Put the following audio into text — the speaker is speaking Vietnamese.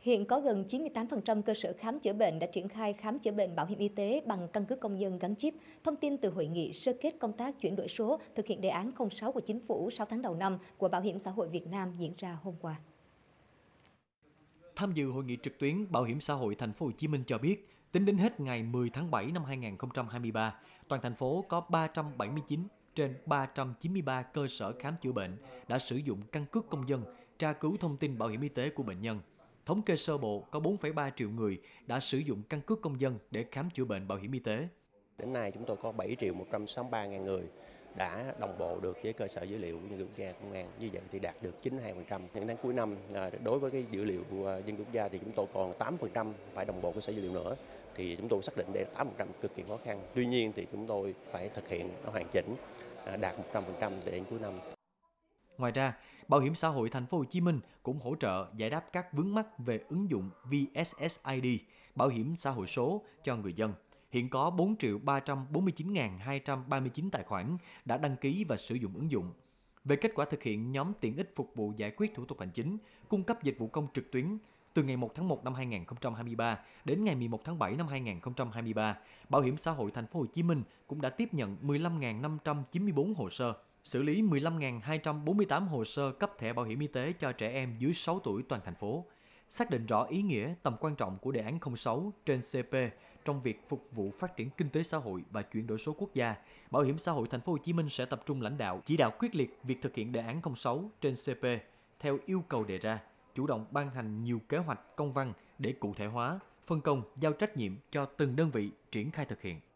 Hiện có gần 98% cơ sở khám chữa bệnh đã triển khai khám chữa bệnh bảo hiểm y tế bằng căn cước công dân gắn chip. Thông tin từ hội nghị sơ kết công tác chuyển đổi số thực hiện đề án 06 của Chính phủ 6 tháng đầu năm của Bảo hiểm xã hội Việt Nam diễn ra hôm qua. Tham dự hội nghị trực tuyến, Bảo hiểm xã hội Thành phố Hồ Chí Minh cho biết, tính đến hết ngày 10 tháng 7 năm 2023, toàn thành phố có 379 trên 393 cơ sở khám chữa bệnh đã sử dụng căn cước công dân tra cứu thông tin bảo hiểm y tế của bệnh nhân. Thống kê sơ bộ có 4,3 triệu người đã sử dụng căn cước công dân để khám chữa bệnh bảo hiểm y tế. Đến nay chúng tôi có 7.163.000 người đã đồng bộ được với cơ sở dữ liệu dân cư quốc gia công an. Như vậy thì đạt được 92%. Những tháng cuối năm đối với cái dữ liệu dân cư quốc gia thì chúng tôi còn 8% phải đồng bộ cơ sở dữ liệu nữa. Thì chúng tôi xác định đây là 8% cực kỳ khó khăn. Tuy nhiên thì chúng tôi phải thực hiện nó hoàn chỉnh, đạt 100% đến cuối năm. Ngoài ra, Bảo hiểm xã hội Thành phố Hồ Chí Minh cũng hỗ trợ giải đáp các vướng mắc về ứng dụng VSSID, bảo hiểm xã hội số cho người dân. Hiện có 4.349.239 tài khoản đã đăng ký và sử dụng ứng dụng. Về kết quả thực hiện nhóm tiện ích phục vụ giải quyết thủ tục hành chính, cung cấp dịch vụ công trực tuyến, từ ngày 1 tháng 1 năm 2023 đến ngày 11 tháng 7 năm 2023, Bảo hiểm xã hội Thành phố Hồ Chí Minh cũng đã tiếp nhận 15.594 hồ sơ, xử lý 15.248 hồ sơ cấp thẻ bảo hiểm y tế cho trẻ em dưới 6 tuổi toàn thành phố. Xác định rõ ý nghĩa, tầm quan trọng của đề án 06 trên CP trong việc phục vụ phát triển kinh tế xã hội và chuyển đổi số quốc gia, Bảo hiểm xã hội Thành phố Hồ Chí Minh sẽ tập trung lãnh đạo, chỉ đạo quyết liệt việc thực hiện đề án 06 trên CP theo yêu cầu đề ra, chủ động ban hành nhiều kế hoạch công văn để cụ thể hóa, phân công, giao trách nhiệm cho từng đơn vị triển khai thực hiện.